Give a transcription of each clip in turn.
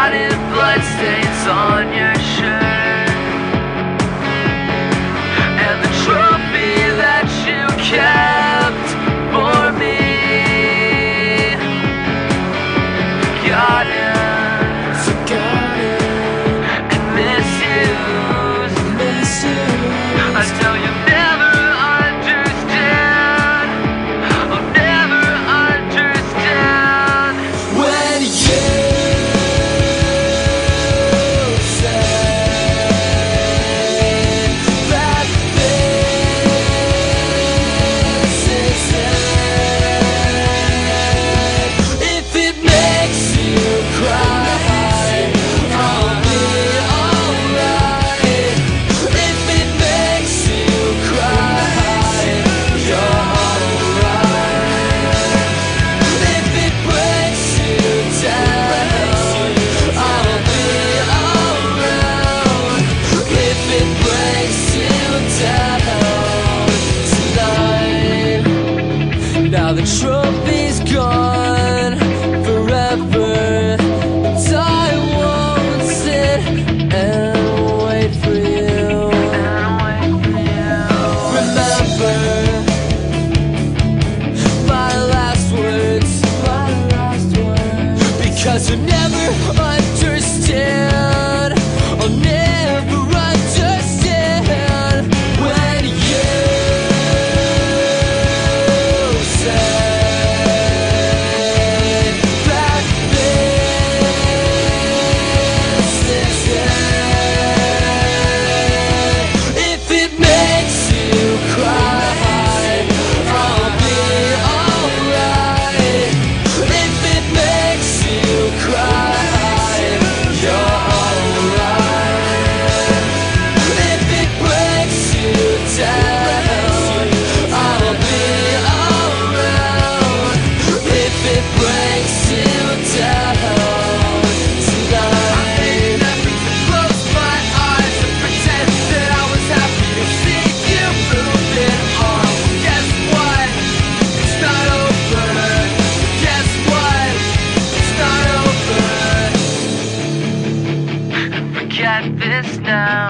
spotted bloodstains on your shirt, and the trophy that you kept for me. Forgotten and misused. I tell you never understand. I'll never understand when you now the trophy's gone forever, and I won't sit and wait for you. Remember my last words, because you never understand. I'll never understand when you forget this now.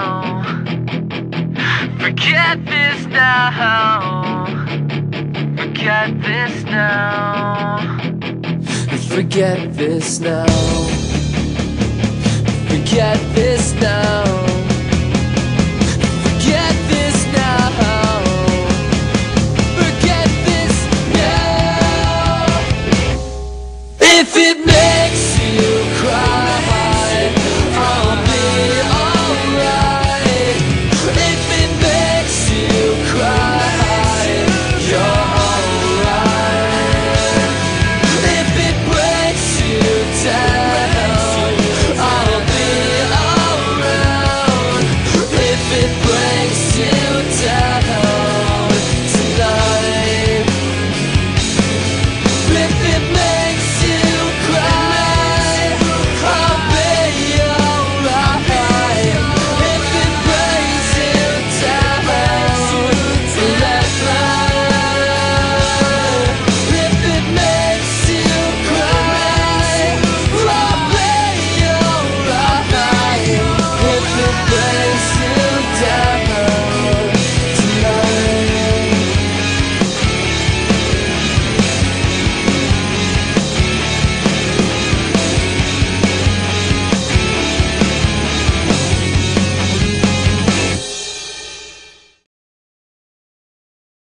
Forget this now. Forget this now. Forget this now. Forget this now.